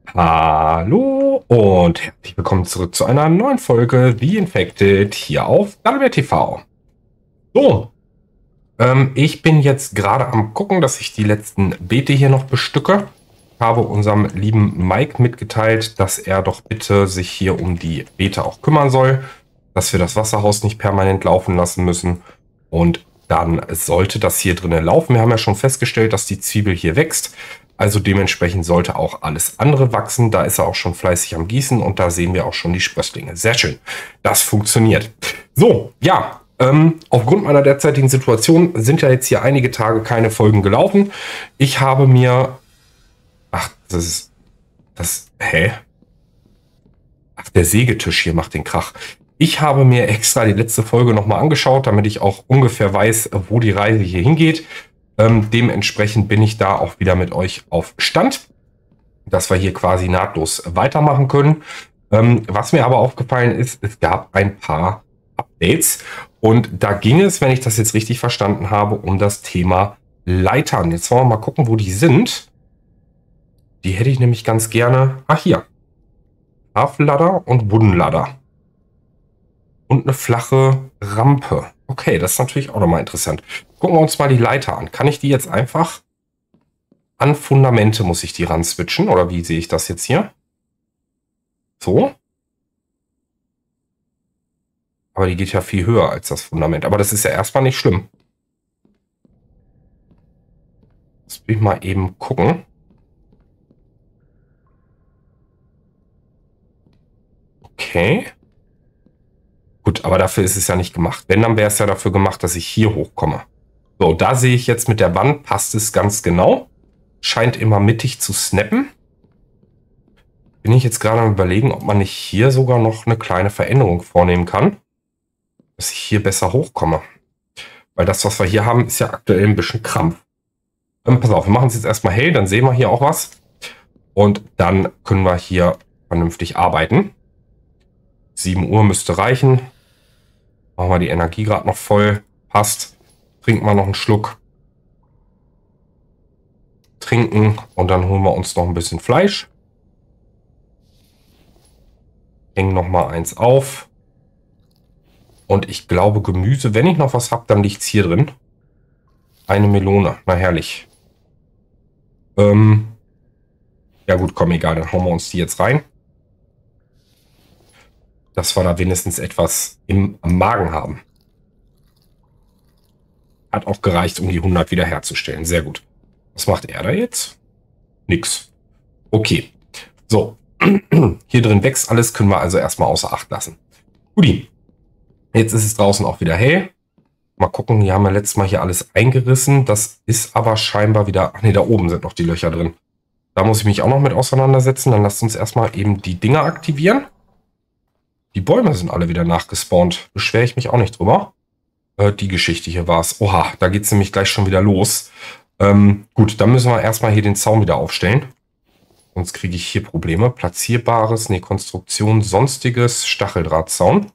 Hallo und herzlich willkommen zurück zu einer neuen Folge The Infected hier auf Dalibert TV. So, ich bin jetzt gerade am gucken, dass ich die letzten Beete hier noch bestücke. Ich habe unserem lieben Mike mitgeteilt, dass er doch bitte sich hier um die Beete auch kümmern soll, dass wir das Wasserhaus nicht permanent laufen lassen müssen und dann sollte das hier drinnen laufen. Wir haben ja schon festgestellt, dass die Zwiebel hier wächst. Also dementsprechend sollte auch alles andere wachsen. Da ist er auch schon fleißig am Gießen und da sehen wir auch schon die Sprösslinge. Sehr schön. Das funktioniert. So, ja. Aufgrund meiner derzeitigen Situation sind ja jetzt hier einige Tage keine Folgen gelaufen. Ich habe mir... Ach, hä? Ach, der Sägetisch hier macht den Krach. Ich habe mir extra die letzte Folge nochmal angeschaut, damit ich auch ungefähr weiß, wo die Reise hier hingeht. Dementsprechend bin ich da auch wieder mit euch auf Stand, dass wir hier quasi nahtlos weitermachen können. Was mir aber aufgefallen ist, es gab ein paar Updates und da ging es, wenn ich das jetzt richtig verstanden habe, um das Thema Leitern. Jetzt wollen wir mal gucken, wo die sind. Die hätte ich nämlich ganz gerne. Ach, hier. Tafelladder und Woodenladder. Und eine flache Rampe. Okay, das ist natürlich auch nochmal interessant. Gucken wir uns mal die Leiter an. Kann ich die jetzt einfach an Fundamente, muss ich die ran switchen? Oder wie sehe ich das jetzt hier? So. Aber die geht ja viel höher als das Fundament. Aber das ist ja erstmal nicht schlimm. Jetzt will ich mal eben gucken. Okay. Gut, aber dafür ist es ja nicht gemacht. Wenn, dann wäre es ja dafür gemacht, dass ich hier hochkomme. So, da sehe ich jetzt mit der Wand, passt es ganz genau. Scheint immer mittig zu snappen. Bin ich jetzt gerade am Überlegen, ob man nicht hier sogar noch eine kleine Veränderung vornehmen kann. Dass ich hier besser hochkomme. Weil das, was wir hier haben, ist ja aktuell ein bisschen krampf. Pass auf, wir machen es jetzt erstmal hell, dann sehen wir hier auch was. Und dann können wir hier vernünftig arbeiten. 7 Uhr müsste reichen. Machen wir die Energie gerade noch voll. Passt. Trinken wir noch einen Schluck. Trinken und dann holen wir uns noch ein bisschen Fleisch. Hängen noch mal eins auf. Und ich glaube Gemüse, wenn ich noch was habe, dann liegt es hier drin. Eine Melone, na herrlich. Ja gut, komm, egal, dann hauen wir uns die jetzt rein. Dass wir da wenigstens etwas im Magen haben. Hat auch gereicht, um die 100 wiederherzustellen. Sehr gut. Was macht er da jetzt? Nix. Okay. So. Hier drin wächst alles, können wir also erstmal außer Acht lassen. Guti. Jetzt ist es draußen auch wieder hell. Mal gucken, hier haben wir letztes Mal hier alles eingerissen. Das ist aber scheinbar wieder... Ach nee, da oben sind noch die Löcher drin. Da muss ich mich auch noch mit auseinandersetzen. Dann lasst uns erstmal eben die Dinger aktivieren. Die Bäume sind alle wieder nachgespawnt. Beschwere ich mich auch nicht drüber. Die Geschichte hier war es. Oha, da geht es nämlich gleich schon wieder los. Gut, dann müssen wir erstmal hier den Zaun wieder aufstellen. Sonst kriege ich hier Probleme. Platzierbares, nee, Konstruktion, sonstiges, Stacheldrahtzaun.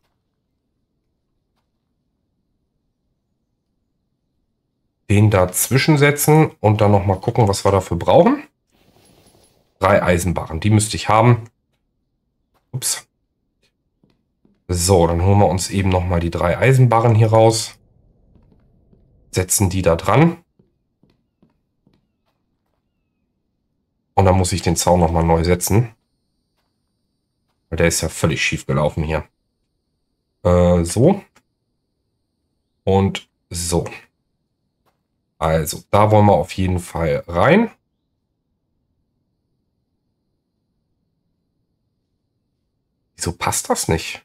Den dazwischen setzen und dann nochmal gucken, was wir dafür brauchen. 3 Eisenbarren, die müsste ich haben. Ups. So, dann holen wir uns eben nochmal die 3 Eisenbarren hier raus. Setzen die da dran. Und dann muss ich den Zaun nochmal neu setzen. Weil der ist ja völlig schief gelaufen hier. So. Und so. Also, da wollen wir auf jeden Fall rein. Wieso passt das nicht?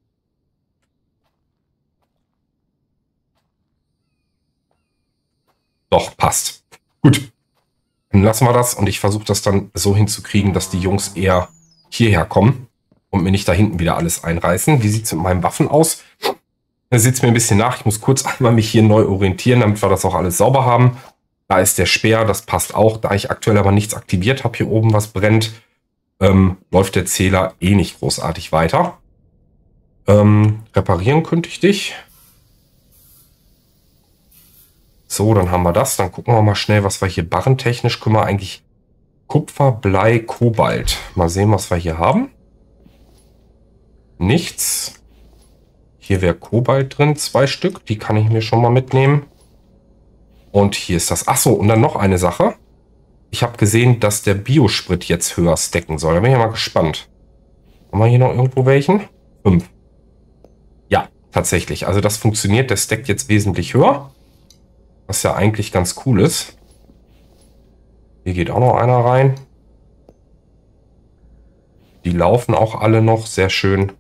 Doch, passt. Gut. Dann lassen wir das und ich versuche das dann so hinzukriegen, dass die Jungs eher hierher kommen und mir nicht da hinten wieder alles einreißen. Wie sieht es mit meinen Waffen aus? Da sieht es mir ein bisschen nach. Ich muss kurz einmal mich hier neu orientieren, damit wir das auch alles sauber haben. Da ist der Speer, das passt auch. Da ich aktuell aber nichts aktiviert habe, hier oben was brennt, läuft der Zähler eh nicht großartig weiter. Reparieren könnte ich dich. So, dann haben wir das. Dann gucken wir mal schnell, was wir hier barrentechnisch können wir eigentlich Kupfer, Blei, Kobalt. Mal sehen, was wir hier haben. Nichts. Hier wäre Kobalt drin, 2 Stück. Die kann ich mir schon mal mitnehmen. Und hier ist das. Achso, und dann noch eine Sache. Ich habe gesehen, dass der Biosprit jetzt höher stacken soll. Da bin ich ja mal gespannt. Haben wir hier noch irgendwo welchen? 5. Ja, tatsächlich. Also das funktioniert. Der stackt jetzt wesentlich höher. Was ja eigentlich ganz cool ist. Hier geht auch noch einer rein. Die laufen auch alle noch. Sehr schön.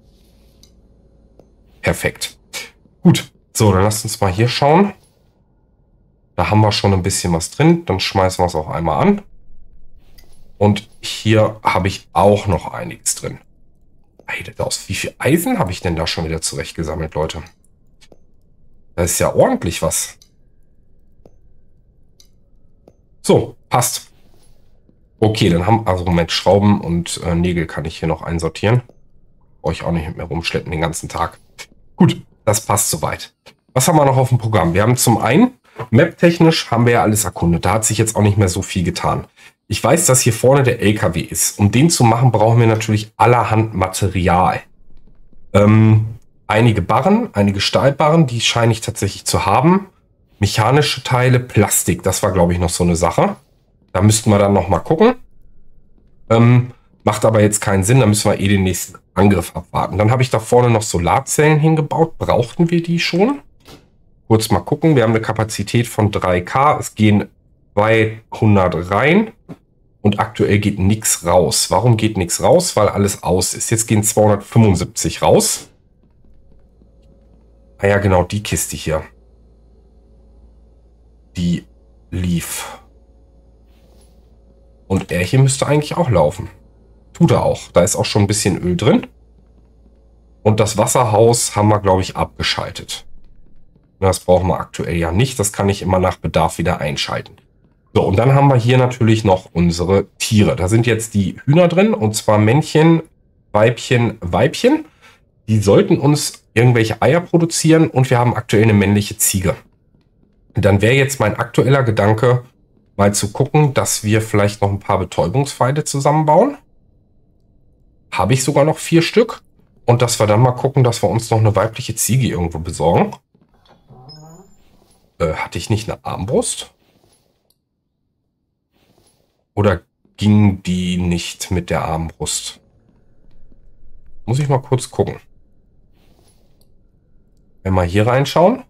Perfekt. Gut. So, dann lasst uns mal hier schauen. Da haben wir schon ein bisschen was drin. Dann schmeißen wir es auch einmal an. Und hier habe ich auch noch einiges drin. Aus wie viel Eisen habe ich denn da schon wieder zurechtgesammelt, Leute? Da ist ja ordentlich was. So, passt. Okay, dann haben also Moment, Schrauben und Nägel kann ich hier noch einsortieren. Brauche ich auch nicht mit mir rumschleppen den ganzen Tag. Gut, das passt soweit. Was haben wir noch auf dem Programm? Wir haben zum einen, map-technisch haben wir ja alles erkundet. Da hat sich jetzt auch nicht mehr so viel getan. Ich weiß, dass hier vorne der LKW ist. Um den zu machen, brauchen wir natürlich allerhand Material. Einige Barren, einige Stahlbarren, die scheine ich tatsächlich zu haben. Mechanische Teile, Plastik, das war, glaube ich, noch so eine Sache. Da müssten wir dann noch mal gucken. Macht aber jetzt keinen Sinn, da müssen wir eh den nächsten Angriff abwarten. Dann habe ich da vorne noch Solarzellen hingebaut. Brauchten wir die schon? Kurz mal gucken, wir haben eine Kapazität von 3K. Es gehen 200 rein und aktuell geht nichts raus. Warum geht nichts raus? Weil alles aus ist. Jetzt gehen 275 raus. Ah ja, genau, die Kiste hier. Die lief. Und er hier müsste eigentlich auch laufen. Tut er auch. Da ist auch schon ein bisschen Öl drin. Und das Wasserhaus haben wir, glaube ich, abgeschaltet. Das brauchen wir aktuell ja nicht. Das kann ich immer nach Bedarf wieder einschalten. So, und dann haben wir hier natürlich noch unsere Tiere. Da sind jetzt die Hühner drin. Und zwar Männchen, Weibchen, Weibchen. Die sollten uns irgendwelche Eier produzieren. Und wir haben aktuell eine männliche Ziege. Dann wäre jetzt mein aktueller Gedanke, mal zu gucken, dass wir vielleicht noch ein paar Betäubungspfeile zusammenbauen. Habe ich sogar noch 4 Stück. Und dass wir dann mal gucken, dass wir uns noch eine weibliche Ziege irgendwo besorgen. Hatte ich nicht eine Armbrust? Oder ging die nicht mit der Armbrust? Muss ich mal kurz gucken. Wenn wir hier reinschauen.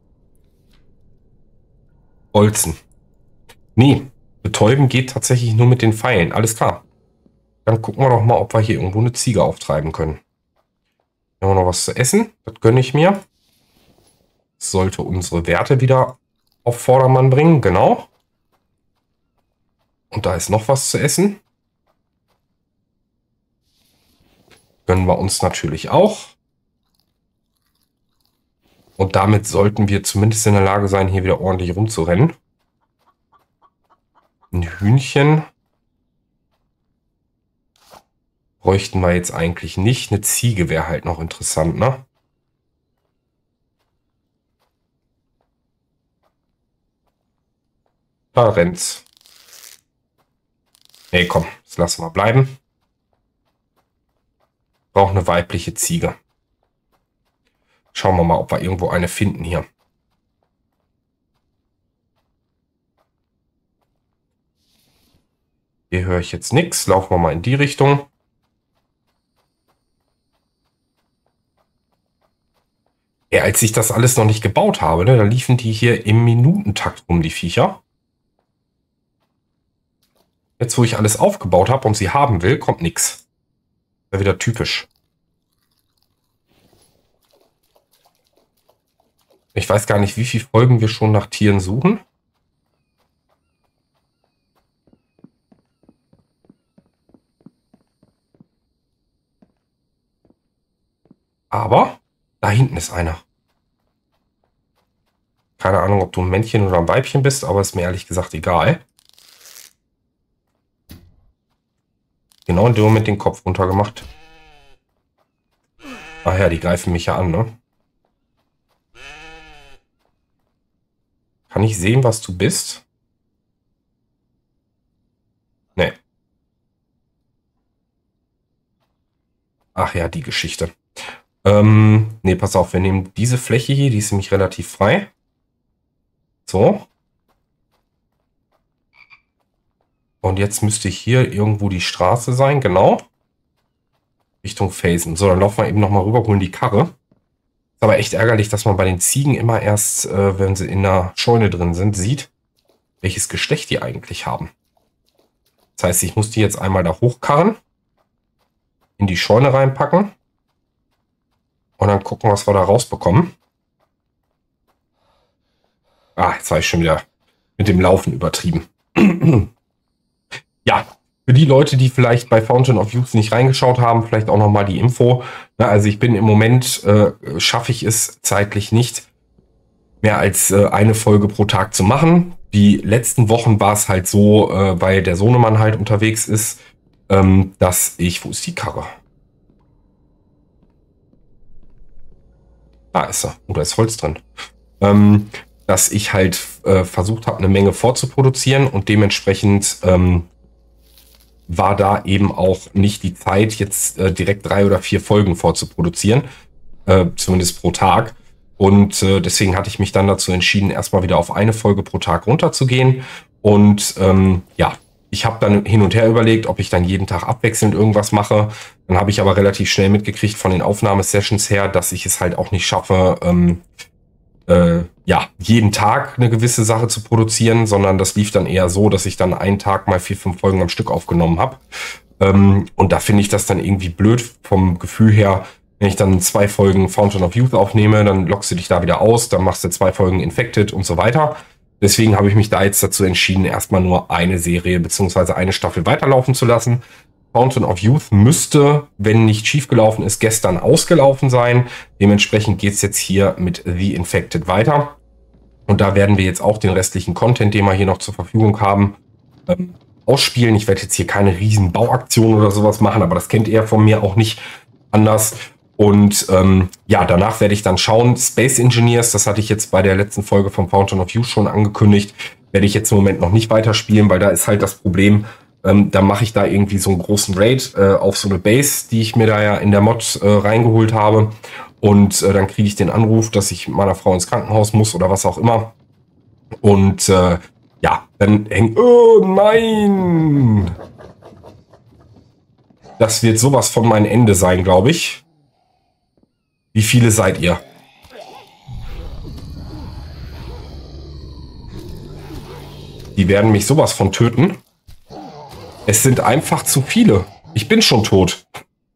Bolzen. Nee, betäuben geht tatsächlich nur mit den Pfeilen. Alles klar. Dann gucken wir doch mal, ob wir hier irgendwo eine Ziege auftreiben können. Haben wir noch was zu essen? Das gönne ich mir. Das sollte unsere Werte wieder auf Vordermann bringen. Genau. Und da ist noch was zu essen. Gönnen wir uns natürlich auch. Und damit sollten wir zumindest in der Lage sein, hier wieder ordentlich rumzurennen. Ein Hühnchen bräuchten wir jetzt eigentlich nicht. Eine Ziege wäre halt noch interessant, ne? Da rennt's. Nee, komm, das lassen wir bleiben. Braucht eine weibliche Ziege. Schauen wir mal, ob wir irgendwo eine finden hier. Hier höre ich jetzt nichts. Laufen wir mal in die Richtung. Ja, als ich das alles noch nicht gebaut habe, ne, da liefen die hier im Minutentakt rum, die Viecher. Jetzt, wo ich alles aufgebaut habe und sie haben will, kommt nichts. Wäre wieder typisch. Ich weiß gar nicht, wie viele Folgen wir schon nach Tieren suchen. Aber da hinten ist einer. Keine Ahnung, ob du ein Männchen oder ein Weibchen bist, aber ist mir ehrlich gesagt egal. Genau in dem Moment den Kopf runtergemacht. Ach ja, die greifen mich ja an, ne? Kann ich sehen, was du bist? Nee. Ach ja, die Geschichte. Nee, pass auf, wir nehmen diese Fläche hier, die ist nämlich relativ frei. So. Und jetzt müsste hier irgendwo die Straße sein, genau. Richtung Felsen. So, dann laufen wir eben nochmal rüber, holen die Karre. Ist aber echt ärgerlich, dass man bei den Ziegen immer erst, wenn sie in der Scheune drin sind, sieht, welches Geschlecht die eigentlich haben. Das heißt, ich muss die jetzt einmal da hochkarren, in die Scheune reinpacken und dann gucken, was wir da rausbekommen. Ah, jetzt habe ich schon wieder mit dem Laufen übertrieben. Ja, für die Leute, die vielleicht bei Fountain of Youth nicht reingeschaut haben, vielleicht auch nochmal die Info. Also ich bin im Moment, schaffe ich es zeitlich nicht, mehr als eine Folge pro Tag zu machen. Die letzten Wochen war es halt so, weil der Sohnemann halt unterwegs ist, dass ich... Wo ist die Karre? Da ist er. Oh, da ist Holz drin. Dass ich halt versucht habe, eine Menge vorzuproduzieren und dementsprechend war da eben auch nicht die Zeit, jetzt direkt 3 oder 4 Folgen vorzuproduzieren, zumindest pro Tag. Und deswegen hatte ich mich dann dazu entschieden, erstmal wieder auf eine Folge pro Tag runterzugehen. Und ja, ich habe dann hin und her überlegt, ob ich dann jeden Tag abwechselnd irgendwas mache. Dann habe ich aber relativ schnell mitgekriegt von den Aufnahmesessions her, dass ich es halt auch nicht schaffe, ja, jeden Tag eine gewisse Sache zu produzieren, sondern das lief dann eher so, dass ich dann einen Tag mal 4, 5 Folgen am Stück aufgenommen habe. Und da finde ich das dann irgendwie blöd vom Gefühl her, wenn ich dann 2 Folgen Fountain of Youth aufnehme, dann lockst du dich da wieder aus, dann machst du 2 Folgen Infected und so weiter. Deswegen habe ich mich da jetzt dazu entschieden, erstmal nur eine Serie bzw. eine Staffel weiterlaufen zu lassen. Fountain of Youth müsste, wenn nicht schief gelaufen ist, gestern ausgelaufen sein. Dementsprechend geht es jetzt hier mit The Infected weiter. Und da werden wir jetzt auch den restlichen Content, den wir hier noch zur Verfügung haben, ausspielen. Ich werde jetzt hier keine riesen Bauaktion oder sowas machen, aber das kennt ihr von mir auch nicht anders. Und ja, danach werde ich dann schauen. Space Engineers, das hatte ich jetzt bei der letzten Folge von Fountain of Youth schon angekündigt, werde ich jetzt im Moment noch nicht weiterspielen, weil da ist halt das Problem, da mache ich da irgendwie so einen großen Raid auf so eine Base, die ich mir da ja in der Mod reingeholt habe. Und dann kriege ich den Anruf, dass ich mit meiner Frau ins Krankenhaus muss oder was auch immer. Und ja, dann hängt... Oh nein! Das wird sowas von mein Ende sein, glaube ich. Wie viele seid ihr? Die werden mich sowas von töten. Es sind einfach zu viele. Ich bin schon tot.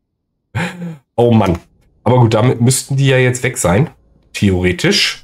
Oh Mann. Aber gut, damit müssten die ja jetzt weg sein. Theoretisch.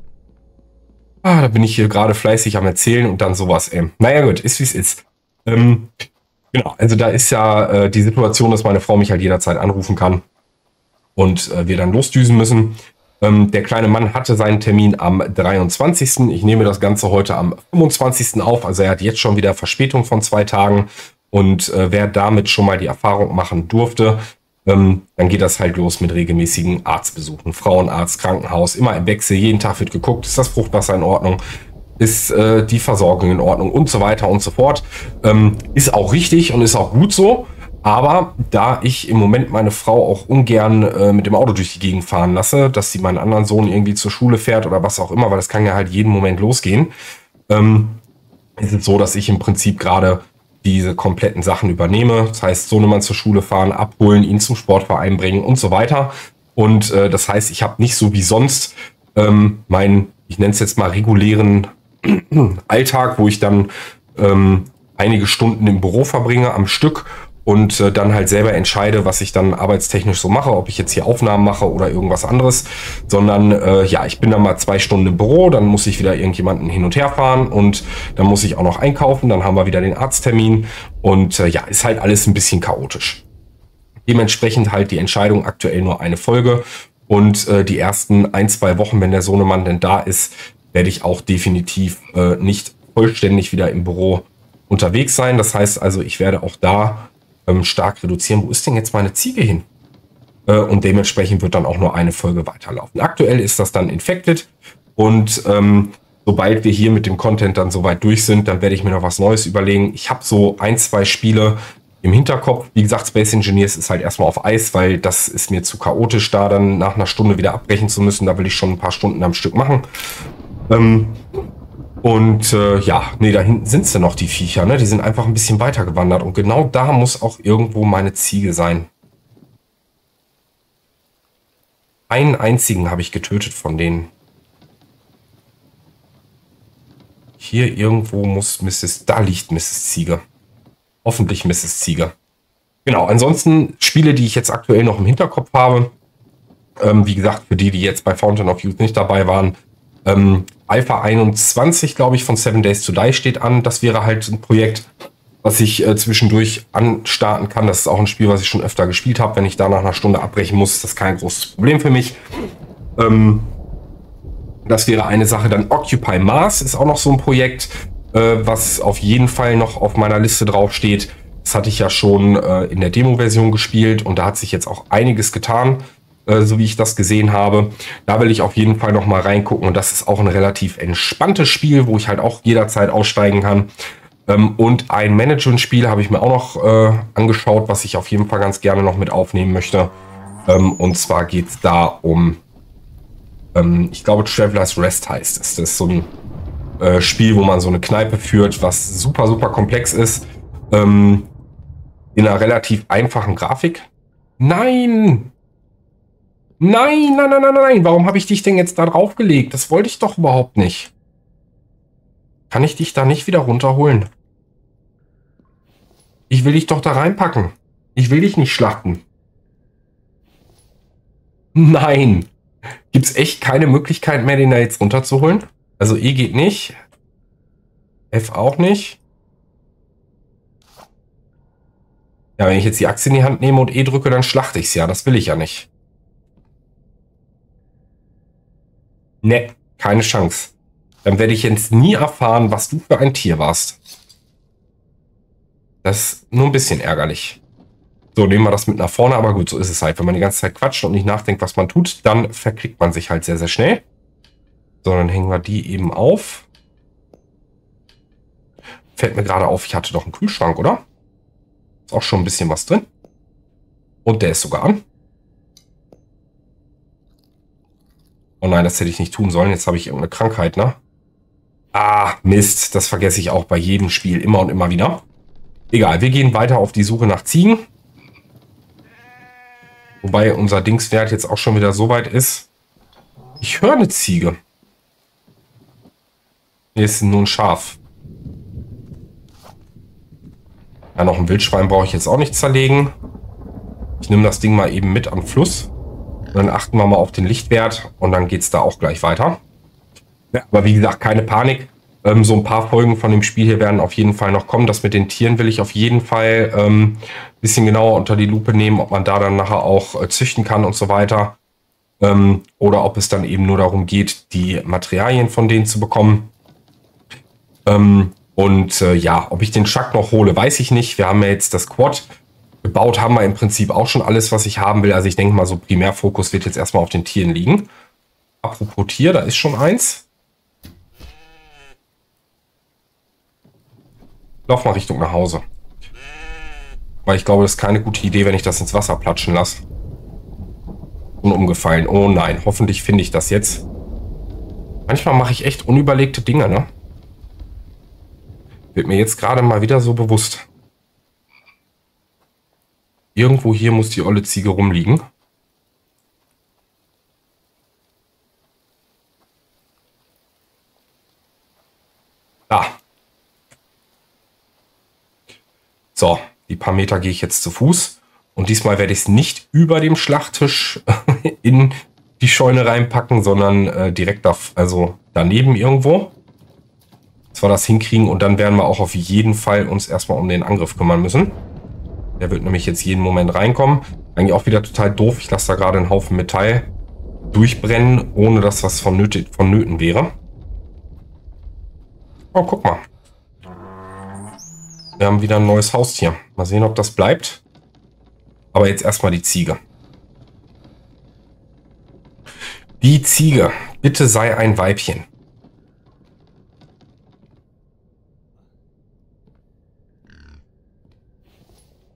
Ah, da bin ich hier gerade fleißig am Erzählen und dann sowas. Naja gut, ist wie es ist. Genau, also da ist ja die Situation, dass meine Frau mich halt jederzeit anrufen kann. Und wir dann losdüsen müssen. Der kleine Mann hatte seinen Termin am 23. Ich nehme das Ganze heute am 25. auf. Also er hat jetzt schon wieder Verspätung von 2 Tagen. Und wer damit schon mal die Erfahrung machen durfte, dann geht das halt los mit regelmäßigen Arztbesuchen. Frauenarzt, Krankenhaus, immer im Wechsel. Jeden Tag wird geguckt, ist das Fruchtwasser in Ordnung? Ist die Versorgung in Ordnung? Und so weiter und so fort. Ist auch richtig und ist auch gut so. Aber da ich im Moment meine Frau auch ungern mit dem Auto durch die Gegend fahren lasse, dass sie meinen anderen Sohn irgendwie zur Schule fährt oder was auch immer, weil das kann ja halt jeden Moment losgehen, ist es so, dass ich im Prinzip gerade diese kompletten Sachen übernehme. Das heißt, Sohnemann zur Schule fahren, abholen, ihn zum Sportverein bringen und so weiter. Und das heißt, ich habe nicht so wie sonst meinen, ich nenne es jetzt mal regulären Alltag, wo ich dann einige Stunden im Büro verbringe am Stück und dann halt selber entscheide, was ich dann arbeitstechnisch so mache, ob ich jetzt hier Aufnahmen mache oder irgendwas anderes, sondern ja, ich bin dann mal 2 Stunden im Büro, dann muss ich wieder irgendjemanden hin und her fahren und dann muss ich auch noch einkaufen, dann haben wir wieder den Arzttermin und ja, ist halt alles ein bisschen chaotisch. Dementsprechend halt die Entscheidung aktuell nur eine Folge und die ersten 1, 2 Wochen, wenn der Sohnemann denn da ist, werde ich auch definitiv nicht vollständig wieder im Büro unterwegs sein. Das heißt also, ich werde auch da stark reduzieren. Wo ist denn jetzt meine Ziege hin? Und dementsprechend wird dann auch nur eine Folge weiterlaufen. Aktuell ist das dann Infected und sobald wir hier mit dem Content dann soweit durch sind, dann werde ich mir noch was Neues überlegen. Ich habe so ein, zwei Spiele im Hinterkopf. Wie gesagt, Space Engineers ist halt erstmal auf Eis, weil das ist mir zu chaotisch, da dann nach einer Stunde wieder abbrechen zu müssen. Da will ich schon ein paar Stunden am Stück machen. Ja, nee, da hinten sind sie noch, die Viecher, ne? Die sind einfach ein bisschen weiter gewandert. Und genau da muss auch irgendwo meine Ziege sein. Einen einzigen habe ich getötet von denen. Hier irgendwo muss da liegt Mrs. Ziege. Hoffentlich Mrs. Ziege. Genau, ansonsten Spiele, die ich jetzt aktuell noch im Hinterkopf habe. Wie gesagt, für die jetzt bei Fountain of Youth nicht dabei waren. Alpha 21, glaube ich, von 7 Days to Die steht an. Das wäre halt ein Projekt, was ich zwischendurch anstarten kann. Das ist auch ein Spiel, was ich schon öfter gespielt habe. Wenn ich da nach einer Stunde abbrechen muss, ist das kein großes Problem für mich. Das wäre eine Sache. Dann Occupy Mars ist auch noch so ein Projekt, was auf jeden Fall noch auf meiner Liste draufsteht. Das hatte ich ja schon in der Demo-Version gespielt und da hat sich jetzt auch einiges getan, so wie ich das gesehen habe. Da will ich auf jeden Fall noch mal reingucken und das ist auch ein relativ entspanntes Spiel, wo ich halt auch jederzeit aussteigen kann. Und ein Management-Spiel habe ich mir auch noch angeschaut, was ich auf jeden Fall ganz gerne noch mit aufnehmen möchte. Und zwar geht es da um, ich glaube, Traveler's Rest heißt es. Das ist so ein Spiel, wo man so eine Kneipe führt, was super, super komplex ist. In einer relativ einfachen Grafik. Nein! Nein, nein, nein, nein, nein. Warum habe ich dich denn jetzt da draufgelegt? Das wollte ich doch überhaupt nicht. Kann ich dich da nicht wieder runterholen? Ich will dich doch da reinpacken. Ich will dich nicht schlachten. Nein. Gibt es echt keine Möglichkeit mehr, den da jetzt runterzuholen? Also E geht nicht. F auch nicht. Ja, wenn ich jetzt die Achse in die Hand nehme und E drücke, dann schlachte ich es ja. Das will ich ja nicht. Ne, keine Chance. Dann werde ich jetzt nie erfahren, was du für ein Tier warst. Das ist nur ein bisschen ärgerlich. So, nehmen wir das mit nach vorne, aber gut, so ist es halt. Wenn man die ganze Zeit quatscht und nicht nachdenkt, was man tut, dann verklickt man sich halt sehr, sehr schnell. So, dann hängen wir die eben auf. Fällt mir gerade auf, ich hatte doch einen Kühlschrank, oder? Ist auch schon ein bisschen was drin. Und der ist sogar an. Oh nein, das hätte ich nicht tun sollen. Jetzt habe ich irgendeine Krankheit, ne? Ah, Mist. Das vergesse ich auch bei jedem Spiel immer und immer wieder. Egal, wir gehen weiter auf die Suche nach Ziegen. Wobei unser Dingswert jetzt auch schon wieder so weit ist. Ich höre eine Ziege. Hier ist nur ein Schaf. Ja, noch ein Wildschwein brauche ich jetzt auch nicht zerlegen. Ich nehme das Ding mal eben mit am Fluss. Und dann achten wir mal auf den Lichtwert und dann geht es da auch gleich weiter. Ja, aber wie gesagt, keine Panik. So ein paar Folgen von dem Spiel hier werden auf jeden Fall noch kommen. Das mit den Tieren will ich auf jeden Fall ein bisschen genauer unter die Lupe nehmen, ob man da dann nachher auch züchten kann und so weiter. Oder ob es dann eben nur darum geht, die Materialien von denen zu bekommen. Ja, ob ich den Chuck noch hole, weiß ich nicht. Wir haben ja jetzt das Quad. Gebaut haben wir im Prinzip auch schon alles, was ich haben will. Also ich denke mal, so Primärfokus wird jetzt erstmal auf den Tieren liegen. Apropos Tier, da ist schon eins. Lauf mal Richtung nach Hause. Weil ich glaube, das ist keine gute Idee, wenn ich das ins Wasser platschen lasse. Und umgefallen. Oh nein, hoffentlich finde ich das jetzt. Manchmal mache ich echt unüberlegte Dinge, ne? Wird mir jetzt gerade mal wieder so bewusst. Irgendwo hier muss die olle Ziege rumliegen. Da. So, die paar Meter gehe ich jetzt zu Fuß. Und diesmal werde ich es nicht über dem Schlachttisch in die Scheune reinpacken, sondern direkt also daneben irgendwo. Dass wir das hinkriegen und dann werden wir auch auf jeden Fall uns erstmal um den Angriff kümmern müssen. Der wird nämlich jetzt jeden Moment reinkommen. Eigentlich auch wieder total doof. Ich lasse da gerade einen Haufen Metall durchbrennen, ohne dass was vonnöten wäre. Oh, guck mal. Wir haben wieder ein neues Haustier. Mal sehen, ob das bleibt. Aber jetzt erstmal die Ziege. Die Ziege. Bitte sei ein Weibchen.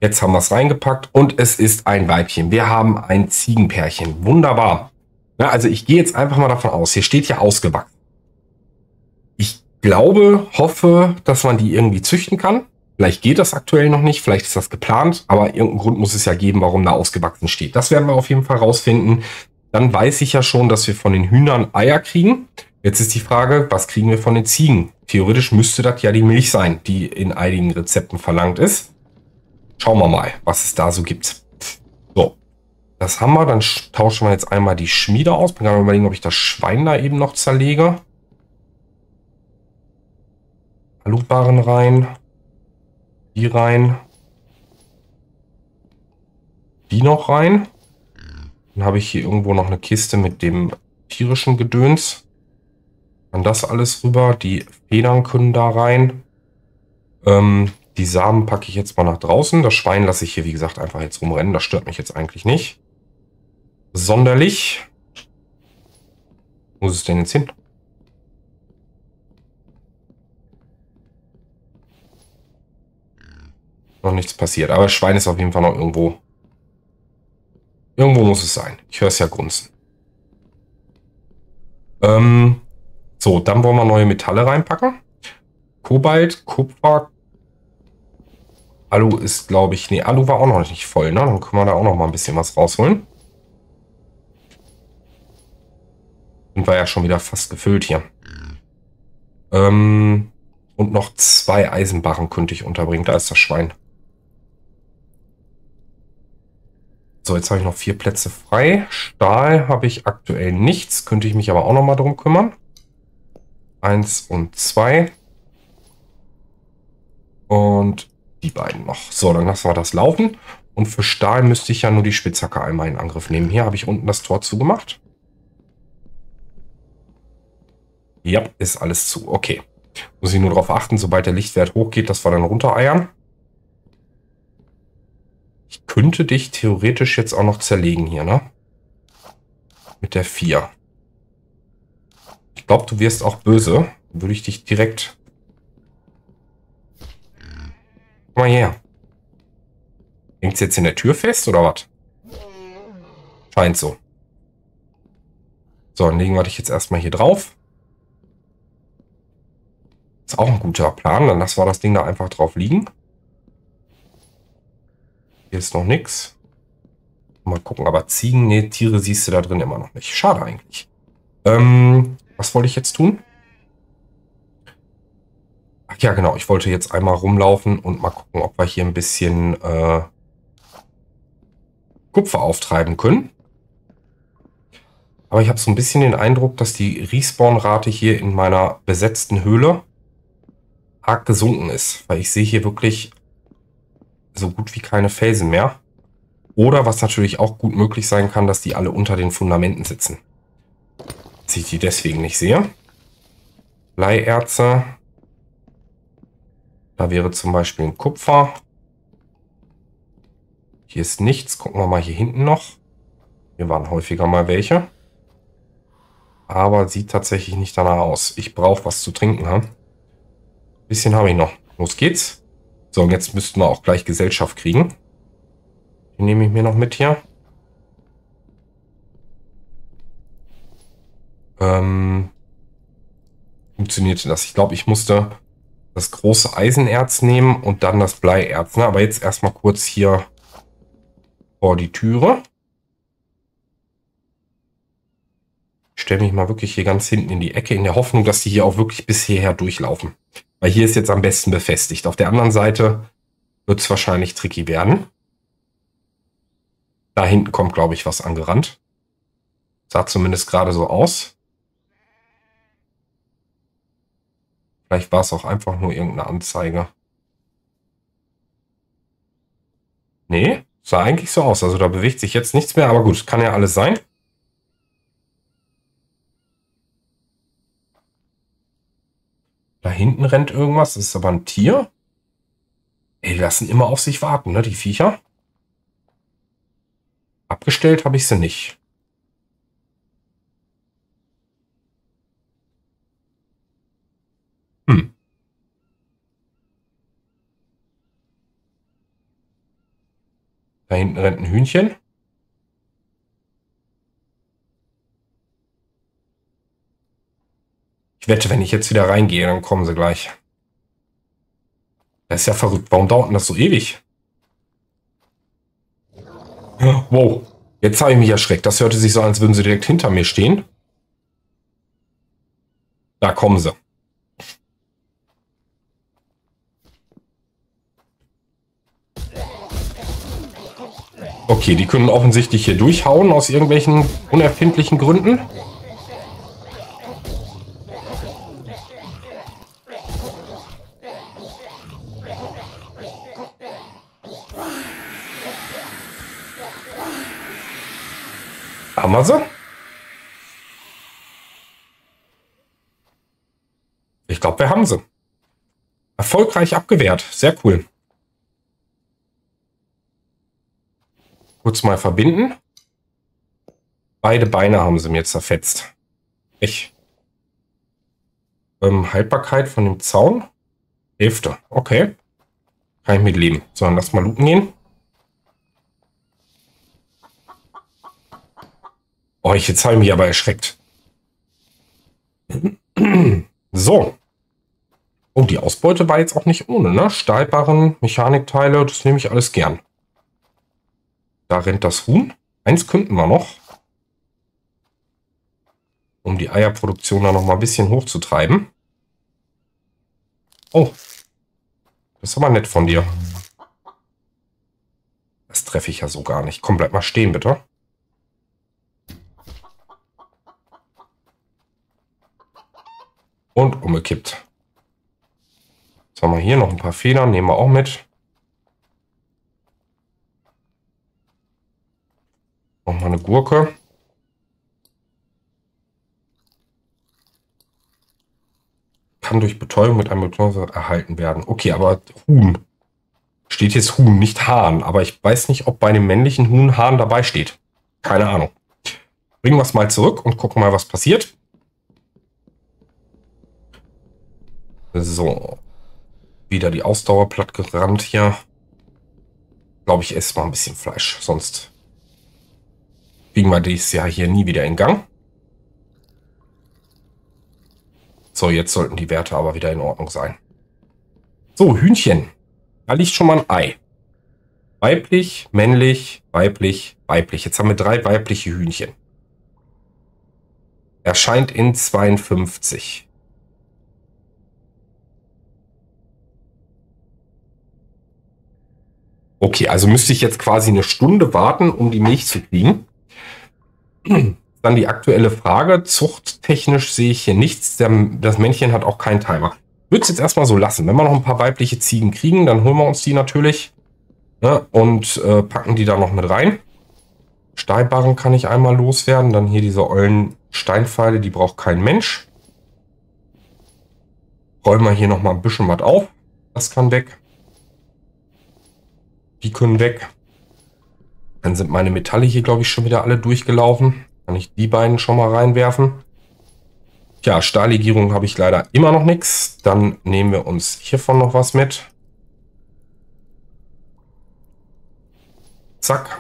Jetzt haben wir es reingepackt und es ist ein Weibchen. Wir haben ein Ziegenpärchen. Wunderbar. Ja, also ich gehe jetzt einfach mal davon aus, hier steht ja ausgewachsen. Ich glaube, hoffe, dass man die irgendwie züchten kann. Vielleicht geht das aktuell noch nicht, vielleicht ist das geplant, aber irgendeinen Grund muss es ja geben, warum da ausgewachsen steht. Das werden wir auf jeden Fall rausfinden. Dann weiß ich ja schon, dass wir von den Hühnern Eier kriegen. Jetzt ist die Frage, was kriegen wir von den Ziegen? Theoretisch müsste das ja die Milch sein, die in einigen Rezepten verlangt ist. Schauen wir mal, was es da so gibt. So, das haben wir. Dann tauschen wir jetzt einmal die Schmiede aus. Bin gerade überlegen, ob ich das Schwein da eben noch zerlege. Blutbarren rein. Die rein. Die noch rein. Dann habe ich hier irgendwo noch eine Kiste mit dem tierischen Gedöns. Dann das alles rüber. Die Federn können da rein. Die Samen packe ich jetzt mal nach draußen. Das Schwein lasse ich hier, wie gesagt, einfach jetzt rumrennen. Das stört mich jetzt eigentlich nicht sonderlich. Wo ist es denn jetzt hin? Noch nichts passiert. Aber das Schwein ist auf jeden Fall noch irgendwo. Irgendwo muss es sein. Ich höre es ja grunzen. So, dann wollen wir neue Metalle reinpacken. Kobalt, Kupfer. Alu ist, glaube ich... Nee, Alu war auch noch nicht voll, ne? Dann können wir da auch noch mal ein bisschen was rausholen. Sind wir ja schon wieder fast gefüllt hier. Und noch 2 Eisenbarren könnte ich unterbringen. Da ist das Schwein. So, jetzt habe ich noch 4 Plätze frei. Stahl habe ich aktuell nichts. Könnte ich mich aber auch noch mal drum kümmern. 1 und 2. Und die beiden noch. So, dann lassen wir das laufen. Und für Stahl müsste ich ja nur die Spitzhacke einmal in Angriff nehmen. Hier habe ich unten das Tor zugemacht. Ja, ist alles zu. Okay. Muss ich nur darauf achten, sobald der Lichtwert hochgeht, dass wir dann runtereiern. Ich könnte dich theoretisch jetzt auch noch zerlegen hier, ne? Mit der 4. Ich glaube, du wirst auch böse. Würde ich dich direkt... Komm mal her. Hängt es jetzt in der Tür fest, oder was? Scheint so. So, dann legen wir dich jetzt erstmal hier drauf. Ist auch ein guter Plan. Dann lassen wir das Ding da einfach drauf liegen. Hier ist noch nichts. Mal gucken, aber Ziegen, nee, Tiere siehst du da drin immer noch nicht. Schade eigentlich. Was wollte ich jetzt tun? Ach ja, genau. Ich wollte jetzt einmal rumlaufen und mal gucken, ob wir hier ein bisschen Kupfer auftreiben können. Aber ich habe so ein bisschen den Eindruck, dass die Respawn-Rate hier in meiner besetzten Höhle arg gesunken ist. Weil ich sehe hier wirklich so gut wie keine Felsen mehr. Oder was natürlich auch gut möglich sein kann, dass die alle unter den Fundamenten sitzen. Dass ich die deswegen nicht sehe. Bleierze. Da wäre zum Beispiel ein Kupfer. Hier ist nichts. Gucken wir mal hier hinten noch. Hier waren häufiger mal welche. Aber sieht tatsächlich nicht danach aus. Ich brauche was zu trinken. Ein bisschen habe ich noch. Los geht's. So, und jetzt müssten wir auch gleich Gesellschaft kriegen. Die nehme ich mir noch mit hier. Funktionierte das? Ich glaube, ich musste das große Eisenerz nehmen und dann das Bleierz. Ne? Aber jetzt erstmal kurz hier vor die Türe. Ich stelle mich mal wirklich hier ganz hinten in die Ecke, in der Hoffnung, dass die hier auch wirklich bis hierher durchlaufen. Weil hier ist jetzt am besten befestigt. Auf der anderen Seite wird es wahrscheinlich tricky werden. Da hinten kommt, glaube ich, was angerannt. Sah zumindest gerade so aus. Vielleicht war es auch einfach nur irgendeine Anzeige. Nee, sah eigentlich so aus. Also da bewegt sich jetzt nichts mehr. Aber gut, kann ja alles sein. Da hinten rennt irgendwas. Das ist aber ein Tier. Ey, die lassen immer auf sich warten, ne, die Viecher. Abgestellt habe ich sie nicht. Hm. Da hinten rennt ein Hühnchen. Ich wette, wenn ich jetzt wieder reingehe, dann kommen sie gleich. Das ist ja verrückt. Warum dauert denn das so ewig? Wow. Jetzt habe ich mich erschreckt. Das hörte sich so an, als würden sie direkt hinter mir stehen. Da kommen sie. Okay, die können offensichtlich hier durchhauen aus irgendwelchen unerfindlichen Gründen. Haben wir sie? Ich glaube, wir haben sie. Erfolgreich abgewehrt. Sehr cool. Kurz mal verbinden. Beide Beine haben sie mir zerfetzt. Ich. Haltbarkeit von dem Zaun. Hälfte. Okay. Kann ich mit leben. So, dann lass mal looten gehen. Oh, jetzt habe ich mich aber erschreckt. So. Oh, die Ausbeute war jetzt auch nicht ohne, ne? Stahlbarren, Mechanikteile, das nehme ich alles gern. Da rennt das Huhn. Eins könnten wir noch. Um die Eierproduktion da noch mal ein bisschen hochzutreiben. Oh. Das ist aber nett von dir. Das treffe ich ja so gar nicht. Komm, bleib mal stehen, bitte. Und umgekippt. Jetzt haben wir hier noch ein paar Federn. Nehmen wir auch mit. Nochmal eine Gurke. Kann durch Betäubung mit einem Betäuber erhalten werden. Okay, aber Huhn. Steht jetzt Huhn, nicht Hahn. Aber ich weiß nicht, ob bei dem männlichen Huhn Hahn dabei steht. Keine Ahnung. Bringen wir es mal zurück und gucken mal, was passiert. So. Wieder die Ausdauer platt gerannt hier. Glaube ich, esse mal ein bisschen Fleisch. Sonst kriegen wir dieses Jahr hier nie wieder in Gang. So, jetzt sollten die Werte aber wieder in Ordnung sein. So, Hühnchen. Da liegt schon mal ein Ei. Weiblich, männlich, weiblich, weiblich. Jetzt haben wir 3 weibliche Hühnchen. Erscheint in 52. Okay, also müsste ich jetzt quasi eine Stunde warten, um die Milch zu kriegen. Dann die aktuelle Frage. Zuchttechnisch sehe ich hier nichts. Das Männchen hat auch keinen Timer. Ich würde es jetzt erstmal so lassen. Wenn wir noch ein paar weibliche Ziegen kriegen, dann holen wir uns die natürlich. Ne, und packen die da noch mit rein. Stahlbarren kann ich einmal loswerden. Dann hier diese ollen Steinpfeile, die braucht kein Mensch. Räumen wir hier noch mal ein bisschen was auf. Das kann weg. Die können weg. Dann sind meine Metalle hier, glaube ich, schon wieder alle durchgelaufen. Kann ich die beiden schon mal reinwerfen. Tja, Stahllegierung habe ich leider immer noch nichts. Dann nehmen wir uns hiervon noch was mit. Zack.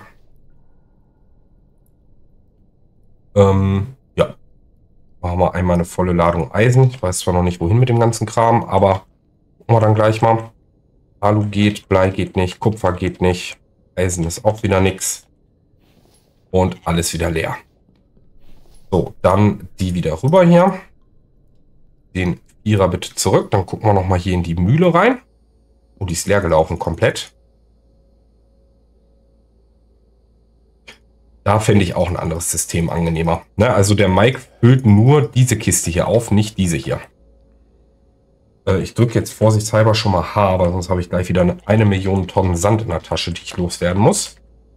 Ja. Machen wir einmal eine volle Ladung Eisen. Ich weiß zwar noch nicht, wohin mit dem ganzen Kram, aber gucken wir dann gleich mal. Alu geht, Blei geht nicht, Kupfer geht nicht. Eisen ist auch wieder nichts. Und alles wieder leer. So, dann die wieder rüber hier. Den Vierer bitte zurück. Dann gucken wir nochmal hier in die Mühle rein. Oh, die ist leer gelaufen komplett. Da finde ich auch ein anderes System angenehmer. Ne, also der Mike füllt nur diese Kiste hier auf, nicht diese hier. Ich drücke jetzt vorsichtshalber schon mal H, aber sonst habe ich gleich wieder eine Million Tonnen Sand in der Tasche, die ich loswerden muss.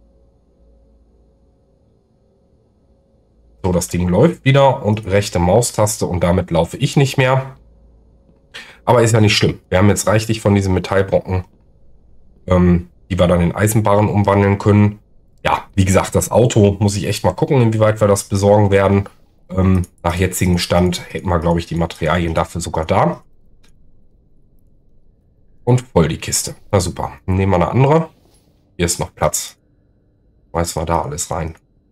So, das Ding läuft wieder und rechte Maustaste und damit laufe ich nicht mehr. Aber ist ja nicht schlimm. Wir haben jetzt reichlich von diesen Metallbrocken, die wir dann in Eisenbarren umwandeln können. Ja, wie gesagt, das Auto muss ich echt mal gucken, inwieweit wir das besorgen werden. Nach jetzigem Stand hätten wir, glaube ich, die Materialien dafür sogar da. Und voll die Kiste. Na super. Nehmen wir eine andere. Hier ist noch Platz Schmeißen wir da alles rein.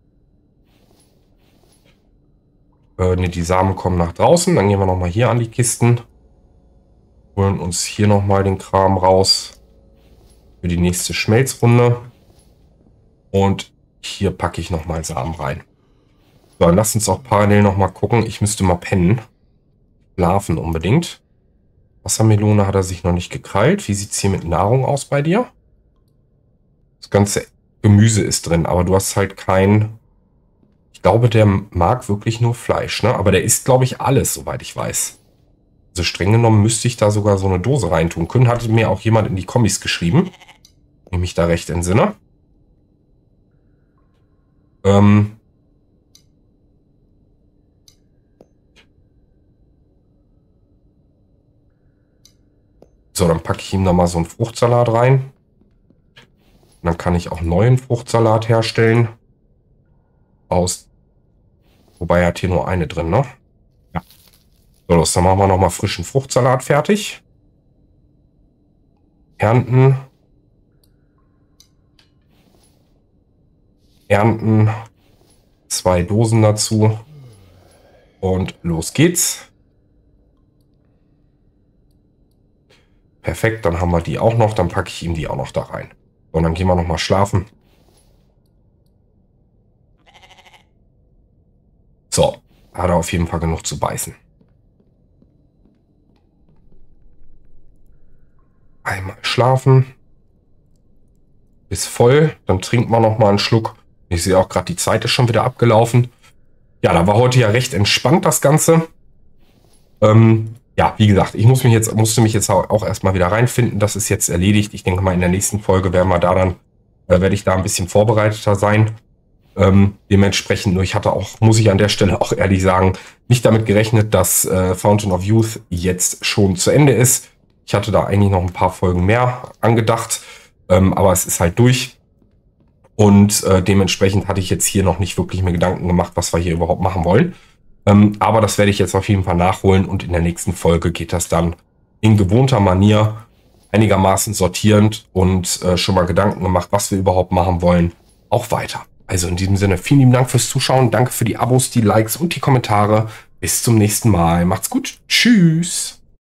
Ne, die Samen kommen nach draußen. Dann gehen wir nochmal hier an die Kisten. Holen uns hier nochmal den Kram raus. Für die nächste Schmelzrunde. Und hier packe ich nochmal Samen rein. So, dann lass uns auch parallel nochmal gucken. Ich müsste mal pennen. Schlafen unbedingt. Wassermelone hat er sich noch nicht gekrallt. Wie sieht es hier mit Nahrung aus bei dir? Das ganze Gemüse ist drin, aber du hast halt kein... Ich glaube, der mag wirklich nur Fleisch, ne? Aber der isst, glaube ich, alles, soweit ich weiß. Also streng genommen müsste ich da sogar so eine Dose reintun können. Hatte mir auch jemand in die Kommis geschrieben. Wenn ich mich da recht entsinne. So, dann packe ich ihm da mal so einen Fruchtsalat rein. Und dann kann ich auch neuen Fruchtsalat herstellen. Wobei er hat hier nur eine drin, ne? Ja. So, dann machen wir nochmal frischen Fruchtsalat fertig. Ernten. Ernten. 2 Dosen dazu. Und los geht's. Perfekt, dann haben wir die auch noch. Dann packe ich ihm die auch noch da rein. Und dann gehen wir noch mal schlafen. So, hat er auf jeden Fall genug zu beißen. Einmal schlafen. Ist voll. Dann trinkt man noch mal einen Schluck. Ich sehe auch gerade, die Zeit ist schon wieder abgelaufen. Ja, da war heute ja recht entspannt das Ganze. Ja, wie gesagt, ich musste mich jetzt auch erstmal wieder reinfinden. Das ist jetzt erledigt. Ich denke mal, in der nächsten Folge werde ich da ein bisschen vorbereiteter sein. Dementsprechend, nur ich hatte auch, muss ich an der Stelle auch ehrlich sagen, nicht damit gerechnet, dass Fountain of Youth jetzt schon zu Ende ist. Ich hatte da eigentlich noch ein paar Folgen mehr angedacht, aber es ist halt durch. Und dementsprechend hatte ich jetzt hier noch nicht wirklich mir Gedanken gemacht, was wir hier überhaupt machen wollen. Aber das werde ich jetzt auf jeden Fall nachholen und in der nächsten Folge geht das dann in gewohnter Manier einigermaßen sortierend und schon mal Gedanken gemacht, was wir überhaupt machen wollen, auch weiter. Also in diesem Sinne, vielen lieben Dank fürs Zuschauen, danke für die Abos, die Likes und die Kommentare. Bis zum nächsten Mal. Macht's gut. Tschüss.